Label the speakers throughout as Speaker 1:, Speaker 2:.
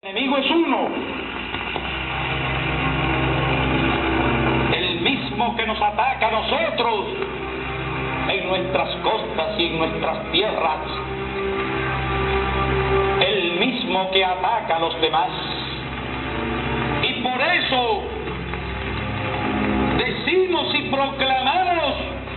Speaker 1: El enemigo es uno, el mismo que nos ataca a nosotros en nuestras costas y en nuestras tierras, el mismo que ataca a los demás. Y por eso decimos y proclamamos: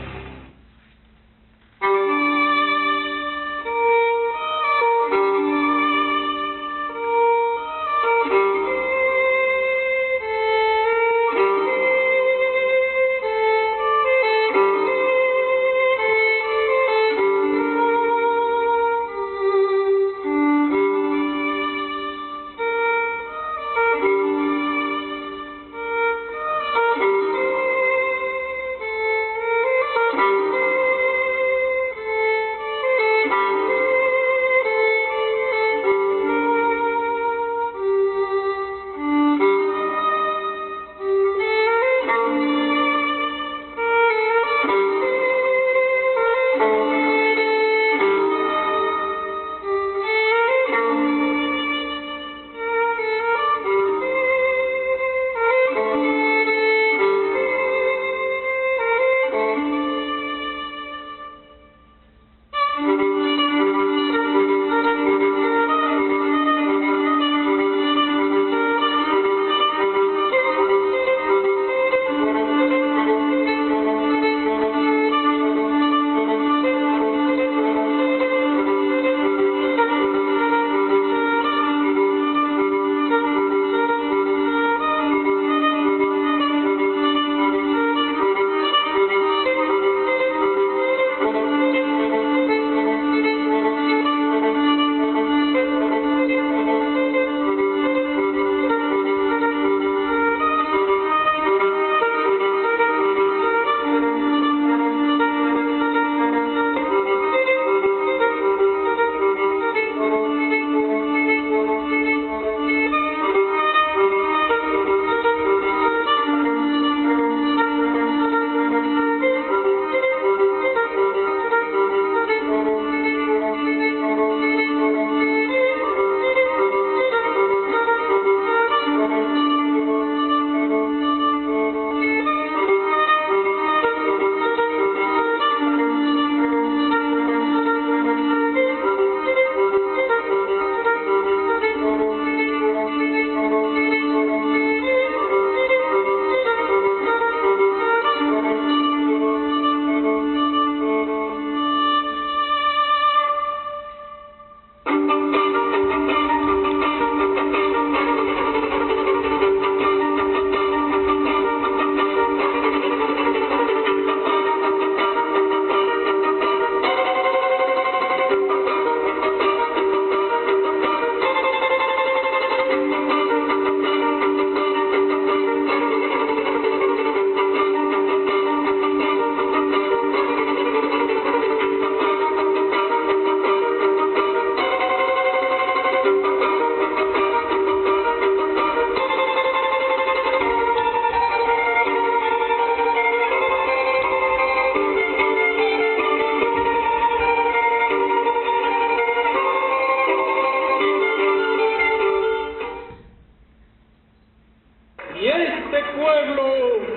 Speaker 1: y este pueblo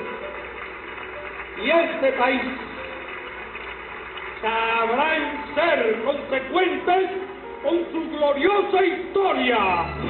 Speaker 1: y este país sabrán ser consecuentes con su gloriosa historia.